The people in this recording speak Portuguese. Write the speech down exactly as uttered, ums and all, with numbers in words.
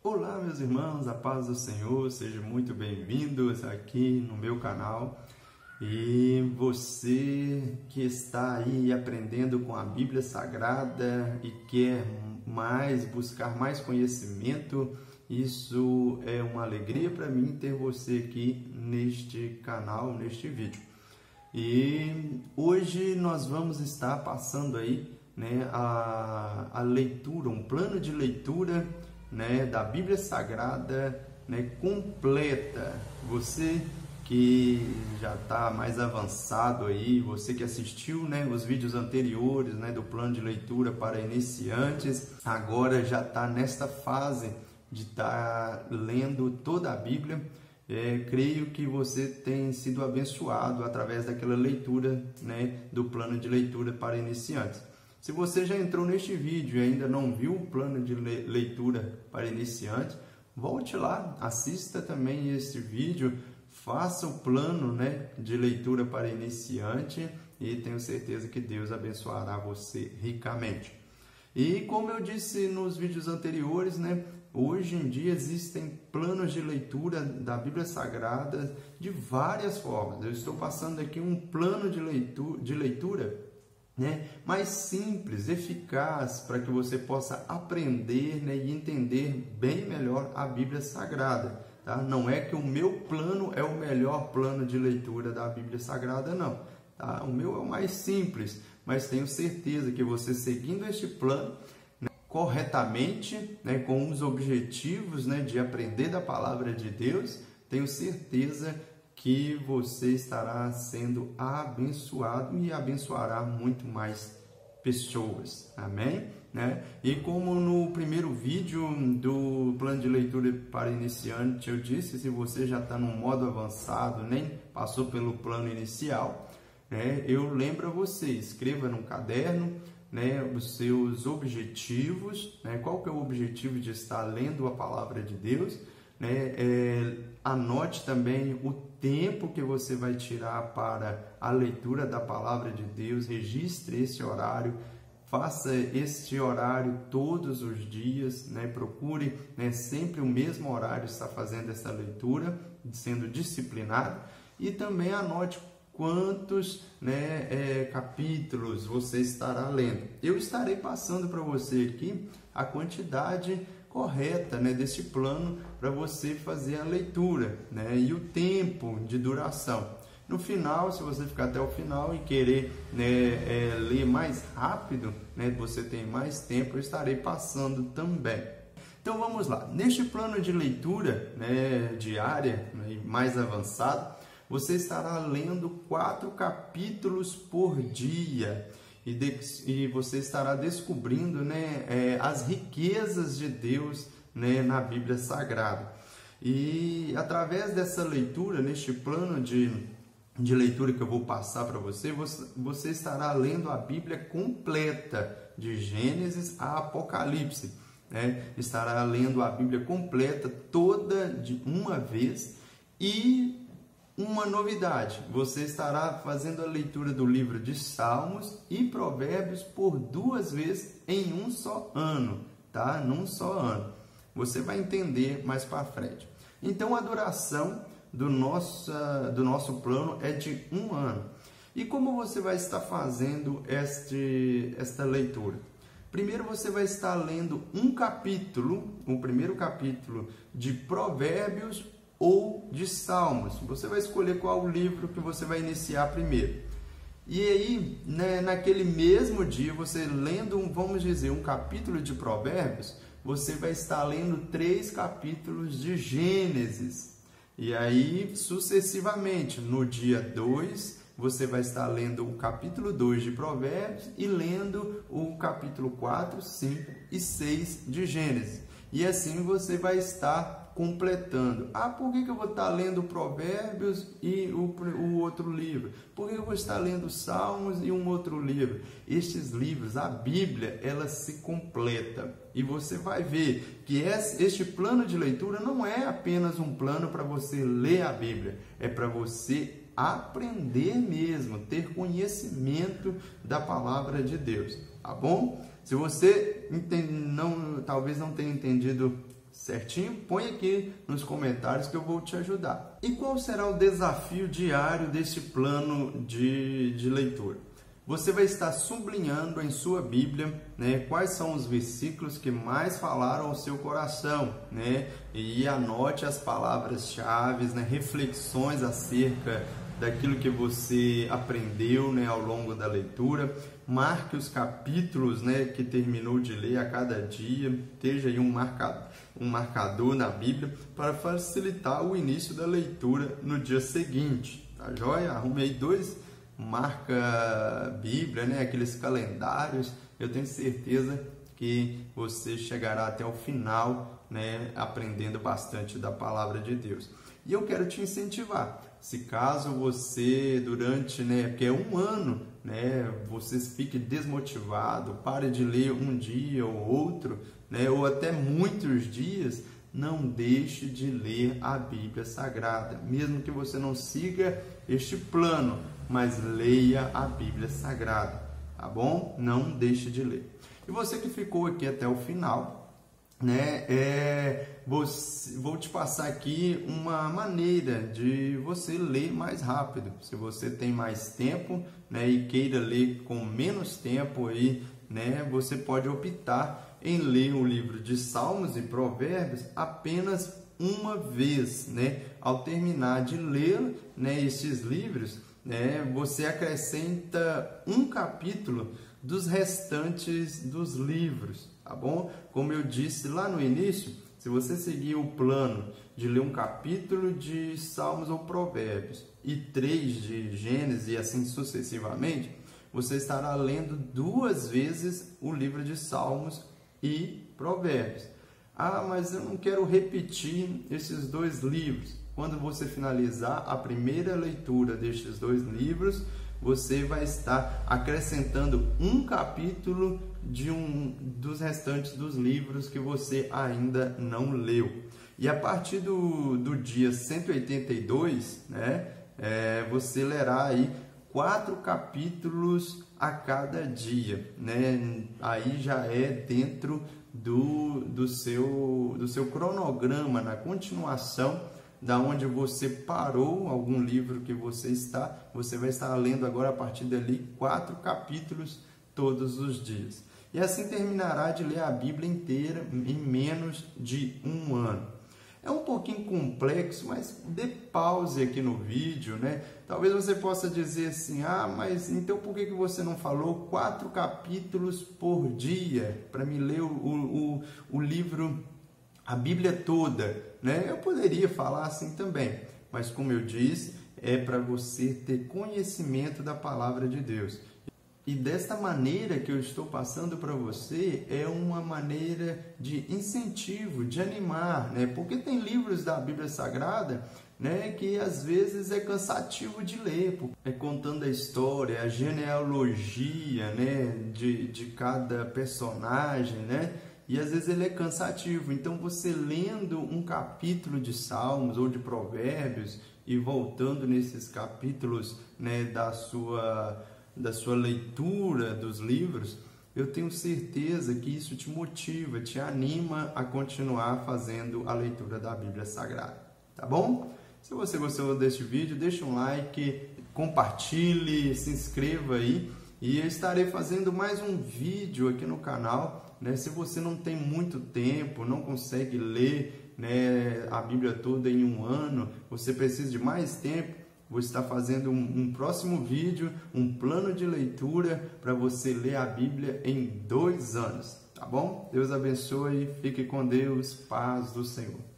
Olá, meus irmãos, a paz do Senhor, sejam muito bem-vindos aqui no meu canal. E você que está aí aprendendo com a Bíblia Sagrada e quer mais, buscar mais conhecimento, isso é uma alegria para mim ter você aqui neste canal, neste vídeo. E hoje nós vamos estar passando aí, né, a, a leitura, um plano de leitura, né, da Bíblia Sagrada, né, completa. Você que já está mais avançado aí, você que assistiu, né, os vídeos anteriores, né, do plano de leitura para iniciantes, agora já está nesta fase de estar tá lendo toda a Bíblia. É, creio que você tem sido abençoado através daquela leitura, né, do plano de leitura para iniciantes. Se você já entrou neste vídeo e ainda não viu o plano de leitura para iniciantes, volte lá, assista também este vídeo, faça o plano, né, de leitura para iniciante e tenho certeza que Deus abençoará você ricamente. E como eu disse nos vídeos anteriores, né, hoje em dia existem planos de leitura da Bíblia Sagrada de várias formas. Eu estou passando aqui um plano de leitura, de leitura né, mais simples, eficaz, para que você possa aprender, né, e entender bem melhor a Bíblia Sagrada. Tá? Não é que o meu plano é o melhor plano de leitura da Bíblia Sagrada, não. Tá? O meu é o mais simples, mas tenho certeza que você seguindo este plano, né, corretamente, né, com os objetivos, né, de aprender da Palavra de Deus, tenho certeza que você estará sendo abençoado e abençoará muito mais pessoas. Amém? Né? E como no primeiro vídeo do plano de leitura para iniciante eu disse, se você já está no modo avançado, nem passou pelo plano inicial, né, eu lembro a você, escreva no caderno, né, os seus objetivos, né, qual que é o objetivo de estar lendo a palavra de Deus, né, é, anote também o tempo que você vai tirar para a leitura da palavra de Deus, registre esse horário, faça este horário todos os dias, né, procure, né, sempre o mesmo horário estar fazendo essa leitura, sendo disciplinado, e também anote quantos, né, é, capítulos você estará lendo. Eu estarei passando para você aqui a quantidade correta, né, desse plano para você fazer a leitura, né, e o tempo de duração. No final, se você ficar até o final e querer, né, é, ler mais rápido, né, você tem mais tempo, eu estarei passando também. Então vamos lá. Neste plano de leitura, né, diária, né, mais avançado, você estará lendo quatro capítulos por dia. E, de, e você estará descobrindo, né, é, as riquezas de Deus, né, na Bíblia Sagrada. E através dessa leitura, neste plano de, de leitura que eu vou passar para você, você, você estará lendo a Bíblia completa, de Gênesis a Apocalipse. Né? Estará lendo a Bíblia completa toda de uma vez. E uma novidade, você estará fazendo a leitura do livro de Salmos e Provérbios por duas vezes em um só ano, tá? Num só ano. Você vai entender mais para frente. Então, a duração do nosso, do nosso plano é de um ano. E como você vai estar fazendo este, esta leitura? Primeiro você vai estar lendo um capítulo, o primeiro capítulo de Provérbios ou de Salmos. Você vai escolher qual livro que você vai iniciar primeiro. E aí, né, naquele mesmo dia, você lendo, um, vamos dizer, um capítulo de Provérbios, você vai estar lendo três capítulos de Gênesis. E aí, sucessivamente, no dia dois, você vai estar lendo o capítulo dois de Provérbios e lendo o capítulo quatro, cinco e seis de Gênesis. E assim você vai estar completando. Ah, por que, que eu vou estar lendo Provérbios e o, o outro livro? Por que eu vou estar lendo Salmos e um outro livro? Estes livros, a Bíblia, ela se completa. E você vai ver que este plano de leitura não é apenas um plano para você ler a Bíblia, é para você aprender mesmo, ter conhecimento da palavra de Deus, tá bom? Se você entende, não, talvez não tenha entendido certinho? Põe aqui nos comentários que eu vou te ajudar. E qual será o desafio diário deste plano de, de leitura? Você vai estar sublinhando em sua Bíblia, né, quais são os versículos que mais falaram ao seu coração, né? E anote as palavras-chave, né, reflexões acerca daquilo que você aprendeu, né, ao longo da leitura. Marque os capítulos, né, que terminou de ler a cada dia. Esteja aí um marcador, um marcador na Bíblia para facilitar o início da leitura no dia seguinte. Tá joia? Arrume aí dois marca Bíblia, né, aqueles calendários. Eu tenho certeza que você chegará até o final, né, aprendendo bastante da palavra de Deus. E eu quero te incentivar. Se caso você, durante, né, porque é um ano, né, você fique desmotivado, pare de ler um dia ou outro, né, ou até muitos dias, não deixe de ler a Bíblia Sagrada. Mesmo que você não siga este plano, mas leia a Bíblia Sagrada, tá bom? Não deixe de ler. E você que ficou aqui até o final, né, é, vou, vou te passar aqui uma maneira de você ler mais rápido. Se você tem mais tempo, né, e queira ler com menos tempo, aí, né, você pode optar em ler o livro de Salmos e Provérbios apenas uma vez, né? Ao terminar de ler, né, esses livros, né, você acrescenta um capítulo dos restantes dos livros, tá bom? Como eu disse lá no início, se você seguir o plano de ler um capítulo de Salmos ou Provérbios e três de Gênesis e assim sucessivamente, você estará lendo duas vezes o livro de Salmos e Provérbios. Ah, mas eu não quero repetir esses dois livros. Quando você finalizar a primeira leitura destes dois livros, você vai estar acrescentando um capítulo de um dos restantes dos livros que você ainda não leu. E a partir do, do dia cento e oitenta e dois, né, é, você lerá aí quatro capítulos a cada dia, né? Aí já é dentro do, do, seu, do seu cronograma, na continuação da onde você parou, algum livro que você está, você vai estar lendo agora a partir dali quatro capítulos todos os dias. E assim terminará de ler a Bíblia inteira em menos de um ano. É um pouquinho complexo, mas dê pause aqui no vídeo, né? Talvez você possa dizer assim, ah, mas então por que você não falou quatro capítulos por dia para me ler o, o, o livro, a Bíblia toda, né? Eu poderia falar assim também, mas como eu disse, é para você ter conhecimento da palavra de Deus. E desta maneira que eu estou passando para você, é uma maneira de incentivo, de animar, né? Porque tem livros da Bíblia Sagrada, né, que às vezes é cansativo de ler, é contando a história, a genealogia, né, de, de cada personagem, né? E às vezes ele é cansativo. Então você lendo um capítulo de Salmos ou de Provérbios e voltando nesses capítulos, né, da sua da sua leitura dos livros, eu tenho certeza que isso te motiva, te anima a continuar fazendo a leitura da Bíblia Sagrada, tá bom? Se você gostou deste vídeo, deixa um like, compartilhe, se inscreva aí e eu estarei fazendo mais um vídeo aqui no canal, né? Se você não tem muito tempo, não consegue ler, né, a Bíblia toda em um ano, você precisa de mais tempo, vou estar fazendo um, um próximo vídeo, um plano de leitura para você ler a Bíblia em dois anos, tá bom? Deus abençoe, fique com Deus, paz do Senhor.